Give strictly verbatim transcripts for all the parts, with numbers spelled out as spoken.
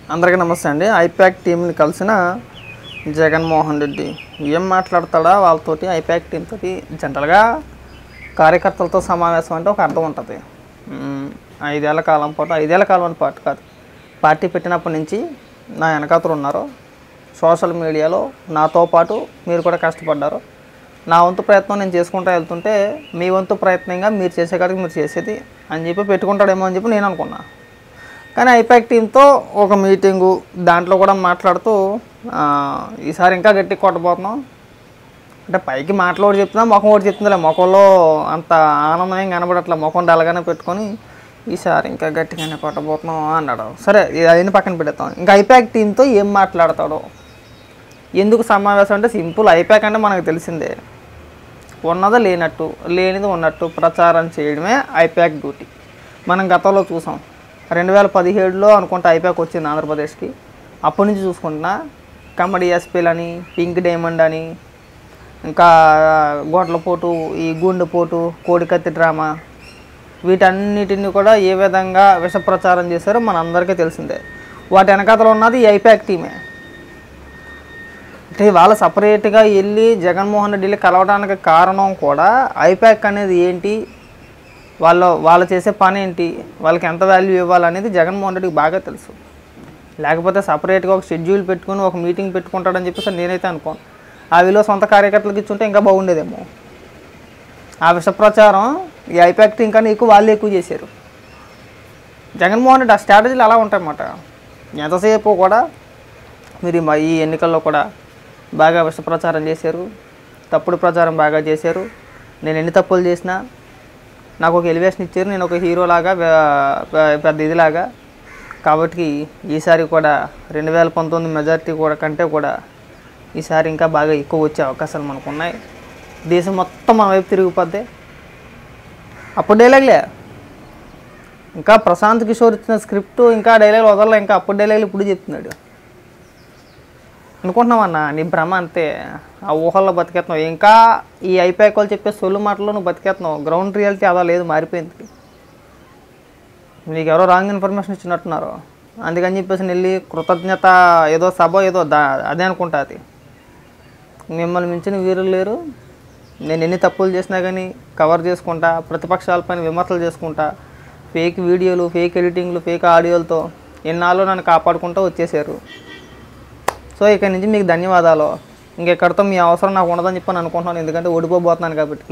అందరికీ నమస్తే అండి. ఐపాక్ టీంని కలిసిన జగన్మోహన్ రెడ్డి ఏం మాట్లాడతాడా వాళ్ళతోటి, ఐపాక్ టీం తోటి. జనరల్గా కార్యకర్తలతో సమావేశం అంటే ఒక అర్థం ఉంటుంది. ఐదేళ్ల కాలం పాటు ఐదేళ్ల కాలం పాటు కాదు, పార్టీ పెట్టినప్పటి నుంచి నా వెనకాతలు ఉన్నారు. సోషల్ మీడియాలో నాతో పాటు మీరు కూడా కష్టపడ్డారు. నా వంతు ప్రయత్నం నేను చేసుకుంటూ వెళ్తుంటే మీ వంతు ప్రయత్నంగా మీరు చేసేకాడికి మీరు చేసేది అని చెప్పి పెట్టుకుంటాడేమో అని చెప్పి నేను అనుకున్నా. కానీ ఐపాక్ టీంతో ఒక మీటింగు, దాంట్లో కూడా మాట్లాడుతూ ఈసారి ఇంకా గట్టి కొట్టబోతున్నాం అంటే పైకి మాటలు ఒకటి చెప్తున్నా, ముఖం ఒకటి చెప్తుందిలే, ముఖంలో అంత ఆనందం ఏం కనబడట్లే, ముఖం డల్గానే పెట్టుకొని ఈసారి ఇంకా గట్టిగానే కొట్టబోతున్నాం అన్నాడు. సరే, అయిన పక్కన పెడతాం. ఇంకా ఐపాక్ టీంతో ఏం మాట్లాడతాడో, ఎందుకు సమావేశం అంటే సింపుల్. ఐపాక్ అంటే మనకు తెలిసిందే, ఉన్నది లేనట్టు, లేనిది ఉన్నట్టు ప్రచారం చేయడమే ఐపాక్ డ్యూటీ. మనం గతంలో చూసాం. రెండు వేల పదిహేడులో అనుకుంటా ఐపాక్ వచ్చింది ఆంధ్రప్రదేశ్కి. అప్పటి నుంచి చూసుకుంటున్నా కమెడీ ఎస్పీలు అని, పింక్ డైమండ్ అని, ఇంకా గొడ్లపోటు, ఈ గుండెపోటు, కోడికత్తి డ్రామా, వీటన్నిటిని కూడా ఏ విధంగా విష ప్రచారం చేశారో మన అందరికీ తెలిసిందే. వాటి వెనకాతలో ఉన్నది ఈ ఐపాక్ టీమే. అంటే వాళ్ళ సపరేట్గా వెళ్ళి జగన్మోహన్ రెడ్డిని కలవడానికి కారణం కూడా ఐపాక్ అనేది ఏంటి, వాళ్ళు వాళ్ళు చేసే పని ఏంటి, వాళ్ళకి ఎంత వాల్యూ ఇవ్వాలనేది జగన్మోహన్ రెడ్డికి బాగా తెలుసు. లేకపోతే సపరేట్గా ఒక షెడ్యూల్ పెట్టుకుని ఒక మీటింగ్ పెట్టుకుంటాడని చెప్పేసి నేనైతే అనుకోను. ఆ విలువ సొంత కార్యకర్తలకు ఇచ్చుంటే ఇంకా బాగుండేదేమో. ఆ విష ప్రచారం ఈ ఐపాక్ టీం కానీ ఎక్కువ వాళ్ళు ఎక్కువ చేశారు. జగన్మోహన్ రెడ్డి ఆ స్ట్రాటజీలు అలా ఉంటాయన్నమాట. ఎంతసేపు కూడా మీరు ఈ ఎన్నికల్లో కూడా బాగా విష ప్రచారం చేశారు, తప్పుడు ప్రచారం బాగా చేశారు. నేను ఎన్ని తప్పులు చేసినా నాకు ఒక ఎలివేషన్ ఇచ్చారు, నేను ఒక హీరోలాగా పెద్ద ఇదిలాగా. కాబట్టి ఈసారి కూడా రెండు వేల పంతొమ్మిది మెజారిటీ కూడా కంటే కూడా ఈసారి ఇంకా బాగా ఎక్కువ వచ్చే అవకాశాలు మనకు ఉన్నాయి. దేశం మొత్తం మన వైపు తిరిగిపోద్ది. అప్పుడు డైలాగ్లే, ఇంకా ప్రశాంత్ కిషోర్ ఇచ్చిన స్క్రిప్ట్ ఇంకా డైలాగ్ వదలలే, ఇంకా అప్పుడు డైలాగ్లు ఇప్పుడు చెప్తున్నాడు. అనుకుంటున్నామన్నా నీ భ్రమ అంతే, ఆ ఊహల్లో బతికేస్తున్నావు. ఇంకా ఈ ఐపాక్ వాళ్ళు చెప్పే సొల్లు మాటల్లో నువ్వు బతికేస్తున్నావు. గ్రౌండ్ రియాలిటీ అలా లేదు, మారిపోయింది. నీకు ఎవరో రాంగ్ ఇన్ఫర్మేషన్ ఇచ్చినట్టున్నారు. అందుకని చెప్పేసి వెళ్ళి కృతజ్ఞత ఏదో సభ ఏదో దా అదే అనుకుంటా. అది మిమ్మల్ని మించిన వీరులు లేరు. నేను ఎన్ని తప్పులు చేసినా కానీ కవర్ చేసుకుంటా, ప్రతిపక్షాలపైన విమర్శలు చేసుకుంటా, ఫేక్ వీడియోలు, ఫేక్ ఎడిటింగ్లు, ఫేక్ ఆడియోలతో ఎన్నాళ్ళు నన్ను కాపాడుకుంటూ వచ్చేసారు. సో ఇక్కడి నుంచి మీకు ధన్యవాదాలు. ఇంకెక్కడితో మీ అవసరం నాకు ఉండదని చెప్పని అనుకుంటున్నాను. ఎందుకంటే ఓడిపోబోతున్నాను కాబట్టి.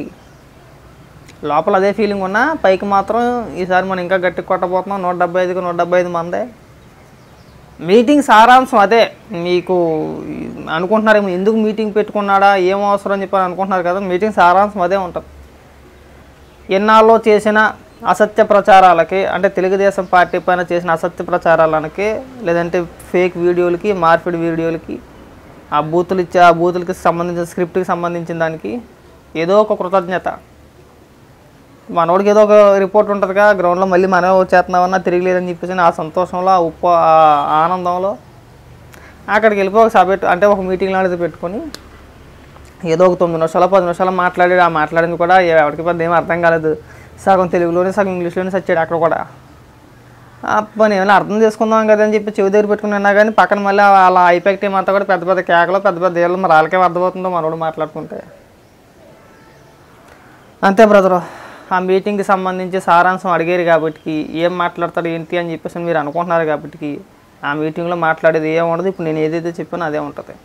లోపల అదే ఫీలింగ్ ఉన్నా పైకి మాత్రం ఈసారి మనం ఇంకా గట్టి కొట్టబోతున్నాం. నూట డెబ్బై ఐదుకి నూట డెబ్బై ఐదు మందే. మీటింగ్ సారాంశం అదే. మీకు అనుకుంటున్నారేమో ఎందుకు మీటింగ్ పెట్టుకున్నాడా, ఏం అవసరం అని చెప్పని అనుకుంటున్నారు కదా. మీటింగ్ సారాంశం అదే ఉంటుంది. ఎన్నాళ్ళలో చేసిన అసత్య ప్రచారాలకి, అంటే తెలుగుదేశం పార్టీ పైన చేసిన అసత్య ప్రచారాలకి, లేదంటే ఫేక్ వీడియోలకి, మార్పిడి వీడియోలకి, ఆ బూతులు ఇచ్చే ఆ బూతులకి సంబంధించిన స్క్రిప్ట్కి సంబంధించిన దానికి ఏదో ఒక కృతజ్ఞత. మనోడికి ఏదో ఒక రిపోర్ట్ ఉంటుందిగా, గ్రౌండ్లో మళ్ళీ మనమే వచ్చేస్తున్నామన్నా తిరిగిలేదని చెప్పేసి ఆ సంతోషంలో, ఆ ఉప్పు ఆనందంలో అక్కడికి వెళ్ళిపోయి ఒక సభ అంటే ఒక మీటింగ్ లాంటిది పెట్టుకొని ఏదో ఒక తొమ్మిది నిమిషాలు పది నిమిషాలు మాట్లాడాడు. ఆ మాట్లాడింది కూడా ఎవరికి పెద్ద ఏమీ అర్థం కాలేదు. సగం తెలుగులోనే సగం ఇంగ్లీష్లోనే సచ్చాడు అక్కడ కూడా. పని ఏమైనా అర్థం చేసుకుందాం కదా అని చెప్పి చెవి దగ్గర పెట్టుకున్నా కానీ పక్కన మళ్ళీ అలా ఐపాక్ టీం అంతా కూడా పెద్ద పెద్ద కేకలో పెద్ద పెద్ద ఏళ్ళు మరి వాళ్ళకే అర్థమవుతుందో మనోడు మాట్లాడుకుంటే. అంతే బ్రదరు. ఆ మీటింగ్కి సంబంధించి సారాంశం అడిగారు కాబట్టి ఏం మాట్లాడతాడు ఏంటి అని చెప్పేసి మీరు అనుకుంటున్నారు కాబట్టి ఆ మీటింగ్లో మాట్లాడేది ఏం ఉండదు. ఇప్పుడు నేను ఏదైతే చెప్పానో అదే ఉంటుంది.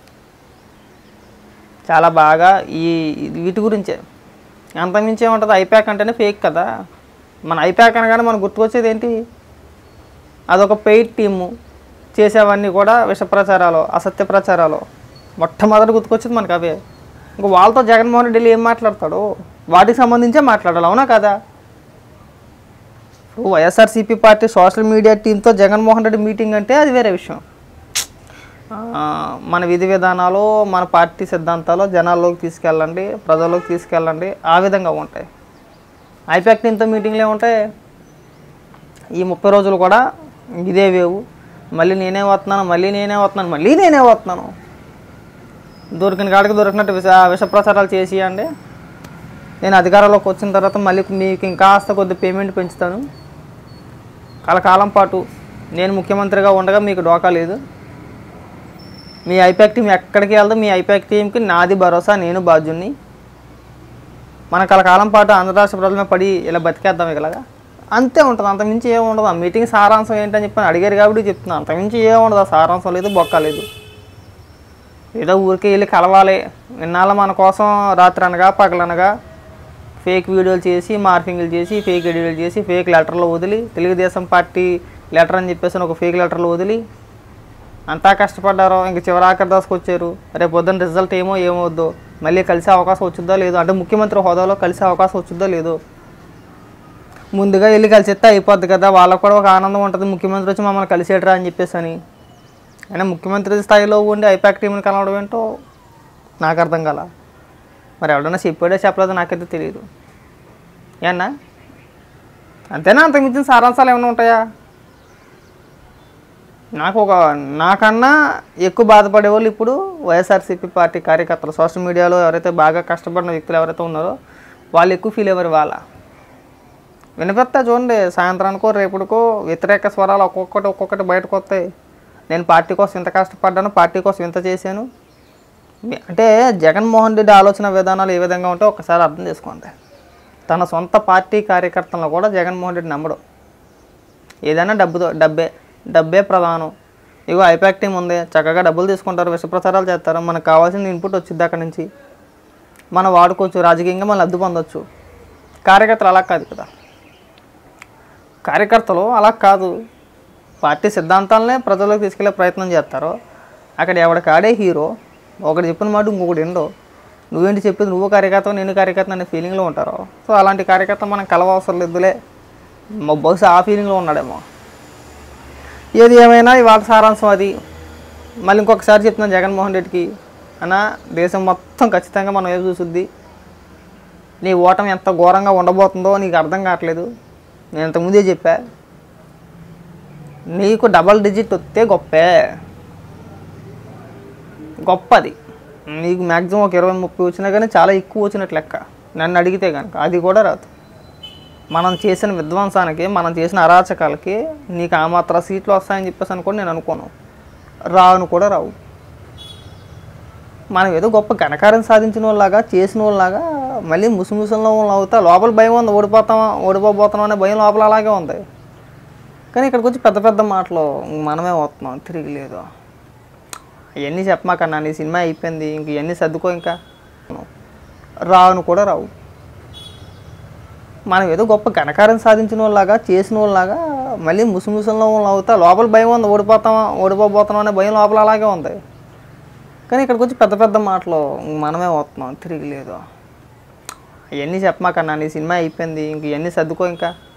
చాలా బాగా ఈ వీటి గురించే. అంతమించి ఏముంటుంది, ఐపాక్ అంటేనే ఫేక్ కదా. మన ఐపాక్ అనగానే మనకు గుర్తుకొచ్చేది ఏంటి, అదొక పెయిడ్ టీము. చేసేవన్నీ కూడా విష ప్రచారాలు, అసత్య ప్రచారాలు. మొట్టమొదటి గుర్తుకొచ్చేది మనకు అవే. ఇంకా వాళ్ళతో జగన్మోహన్ రెడ్డి ఏం మాట్లాడతాడు, వాటికి సంబంధించే మాట్లాడాలి. అవునా కదా. ఇప్పుడు వైఎస్ఆర్సీపీ పార్టీ సోషల్ మీడియా టీంతో జగన్మోహన్ రెడ్డి మీటింగ్ అంటే అది వేరే విషయం. మన విధి విధానాలు, మన పార్టీ సిద్ధాంతాలు జనాల్లోకి తీసుకెళ్ళండి, ప్రజల్లోకి తీసుకెళ్ళండి, ఆ విధంగా ఉంటాయి. ఐపాక్ టీంతో మీటింగ్లు ఏముంటాయి, ఈ ముప్పై రోజులు కూడా ఇదే వేవు. మళ్ళీ నేనే వస్తున్నాను, మళ్ళీ నేనే వస్తున్నాను, మళ్ళీ నేనే వస్తున్నాను. దొరికిన కాడికి దొరికినట్టు విష విష ప్రచారాలు చేసి అండి. నేను అధికారంలోకి వచ్చిన తర్వాత మళ్ళీ మీకు ఇంకాస్త కొద్ది పేమెంట్ పెంచుతాను, కలకాలం పాటు నేను ముఖ్యమంత్రిగా ఉండగా మీకు డోకా లేదు. మీ ఐపాక్ టీం ఎక్కడికి వెళ్దాం, మీ ఐపాక్ టీంకి నాది భరోసా, నేను బాధ్యుని. మన కలకాలం పాటు ఆంధ్ర రాష్ట్ర ప్రజల పడి ఇలా బతికేద్దాం ఇలాగా, అంతే ఉంటుంది. అంతమించి ఏమి ఉండదు. ఆ మీటింగ్ సారాంశం ఏంటని చెప్పి అడిగారు కాబట్టి చెప్తున్నాను. అంతమించి ఏమి ఉండదు. ఆ సారాంశం లేదు, బొక్క లేదు. ఏదో ఊరికే వెళ్ళి కలవాలి. ఇన్నాళ్ళు మన కోసం రాత్రి అనగా పగలనగా ఫేక్ వీడియోలు చేసి, మార్ఫింగ్లు చేసి, ఫేక్ ఎడియోలు చేసి, ఫేక్ లెటర్లు వదిలి, తెలుగుదేశం పార్టీ లెటర్ అని చెప్పేసి ఒక ఫేక్ లెటర్లు వదిలి అంతా కష్టపడ్డారో ఇంక చివరి ఆఖరి దశకు వచ్చారు. రేపు పొద్దున్న రిజల్ట్ ఏమో ఏమవుద్దో, మళ్ళీ కలిసే అవకాశం వచ్చిద్దో లేదో, అంటే ముఖ్యమంత్రి హోదాలో కలిసే అవకాశం వచ్చిద్దో లేదో. ముందుగా వెళ్ళి కలిసిస్తే అయిపోద్ది కదా, వాళ్ళకు కూడా ఒక ఆనందం ఉంటుంది. ముఖ్యమంత్రి వచ్చి మమ్మల్ని కలిసేటరా అని చెప్పేసి అని. అయినా ముఖ్యమంత్రి స్థాయిలో ఉండి ఐపాక్ టీంని కలవడం ఏంటో నాకు అర్థం కాల. మరి ఎవడన్నా చెప్పాడో చెప్పలేదో నాకైతే తెలియదు. ఏమన్నా అంతేనా? అంతకు మించిన సారాంశాలు ఏమైనా ఉంటాయా? నాకు ఒక నాకన్నా ఎక్కువ బాధపడే వాళ్ళు ఇప్పుడు వైఎస్ఆర్సీపీ పార్టీ కార్యకర్తలు, సోషల్ మీడియాలో ఎవరైతే బాగా కష్టపడిన వ్యక్తులు ఎవరైతే ఉన్నారో వాళ్ళు ఎక్కువ ఫీల్ అయ్యారు. వాళ్ళ వినిపిస్తా చూడండి, సాయంత్రానికో రేపుడికో వ్యతిరేక స్వరాలు ఒక్కొక్కటి ఒక్కొక్కటి బయటకు వస్తాయి. నేను పార్టీ కోసం ఇంత కష్టపడ్డాను, పార్టీ కోసం ఇంత చేశాను. అంటే జగన్మోహన్ రెడ్డి ఆలోచన విధానాలు ఏ విధంగా ఉంటే ఒకసారి అర్థం చేసుకోండి. తన సొంత పార్టీ కార్యకర్తలను కూడా జగన్మోహన్ రెడ్డి నమ్మడు. ఏదైనా డబ్బుతో డబ్బే డబ్బే ప్రధానం. ఇగో ఐపాక్ టీం ఉంది, చక్కగా డబ్బులు తీసుకుంటారు, విషప్రచారాలు చేస్తారు. మనకు కావాల్సిన ఇన్పుట్ వచ్చింది అక్కడి నుంచి, మనం వాడుకోవచ్చు, రాజకీయంగా మనం లబ్ధి పొందొచ్చు. కార్యకర్తలు అలా కాదు కదా. కార్యకర్తలు అలా కాదు. పార్టీ సిద్ధాంతాలనే ప్రజల్లోకి తీసుకెళ్లే ప్రయత్నం చేస్తారు. అక్కడ ఎవడికి ఆడే హీరో, ఒకటి చెప్పిన మాట ఇంకొకటి ఎండో, నువ్వేంటి చెప్పేది, నువ్వు కార్యకర్త నేను కార్యకర్త అనే ఫీలింగ్లో ఉంటారు. సో అలాంటి కార్యకర్త మనం కలవవసరం లేదులే, బహుశా ఆ ఫీలింగ్లో ఉన్నాడేమో. ఏది ఏమైనా ఇవాళ సారాంశం అది. మళ్ళీ ఇంకొకసారి చెప్తున్నాను జగన్మోహన్ రెడ్డికి, అన్న దేశం మొత్తం ఖచ్చితంగా మనం ఏదో చూసుద్ది. నీ ఓటమి ఎంత ఘోరంగా ఉండబోతుందో నీకు అర్థం కావట్లేదు. నేను ఇంతకుముందే చెప్పా, నీకు డబల్ డిజిట్ వస్తే గొప్పే, గొప్పది. నీకు మ్యాక్సిమం ఒక ఇరవై ముప్పై వచ్చినా కానీ చాలా ఎక్కువ వచ్చినట్లు లెక్క నన్ను అడిగితే కనుక. అది కూడా రాదు. మనం చేసిన విధ్వంసానికి, మనం చేసిన అరాచకాలకి నీకు ఆ మాత్రం సీట్లు వస్తాయని చెప్పేసి అనుకోని నేను అనుకోను. రాను కూడా రావు. మనం ఏదో గొప్ప ఘనకార్యం సాధించిన వాళ్ళలాగా, చేసిన వాళ్ళలాగా మళ్ళీ ముసుముసంలో వాళ్ళు అవుతా. లోపల భయం ఉంది, ఓడిపోతామా ఓడిపోబోతున్నాం అనే భయం లోపల అలాగే ఉంది. కానీ ఇక్కడికి వచ్చి పెద్ద పెద్ద మాటలు మనమే వస్తున్నాం, తిరిగి లేదు. ఇవన్నీ చెప్పమాకన్నా, నీ సినిమా అయిపోయింది, ఇంక ఇవన్నీ సర్దుకో. ఇంకా రాను కూడా రావు. మనం ఏదో గొప్ప ఘనకార్యం సాధించిన వాళ్ళలాగా, చేసిన వాళ్ళలాగా మళ్ళీ ముసుముసంలో వాళ్ళు అవుతా. లోపల భయం ఉంది, ఓడిపోతామా ఓడిపోబోతున్నాం అనే భయం లోపల అలాగే ఉంది. కానీ ఇక్కడికి వచ్చి పెద్ద పెద్ద మాటలు మనమే వస్తున్నాం, తిరిగి లేదు. ఇవన్నీ చెప్పమాకన్నా, నీ సినిమా అయిపోయింది, ఇంక ఇవన్నీ సర్దుకో. ఇంకా